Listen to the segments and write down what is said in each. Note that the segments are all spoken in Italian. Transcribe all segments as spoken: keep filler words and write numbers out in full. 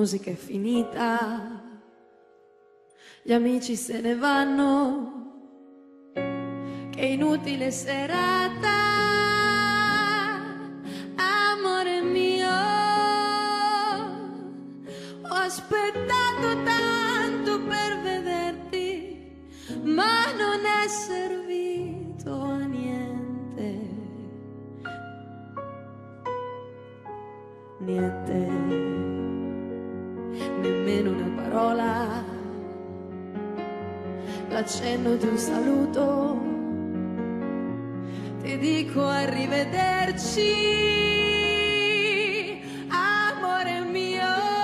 musica è finita, gli amici se ne vanno, che inutile serata, amore mio. Ho aspettato tanto per vederti, ma non è servito a niente, niente, nemmeno una parola, l'accenno di un saluto, ti dico arrivederci, amore mio,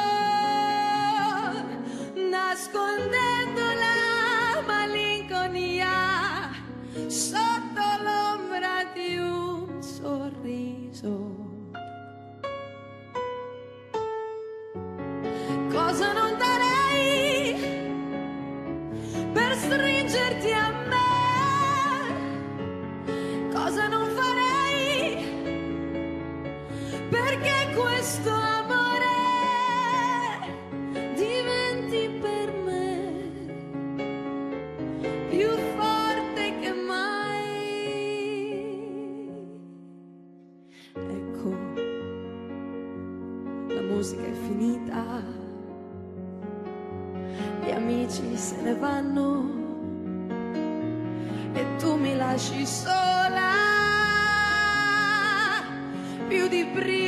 nascondendo la malinconia sotto l'ombra di un sorriso. Cosa non darei per stringerti a me, cosa non farei perché questo amore diventi per me più forte che mai. Ecco, la musica è finita, gli amici se ne vanno e tu mi lasci sola più di prima.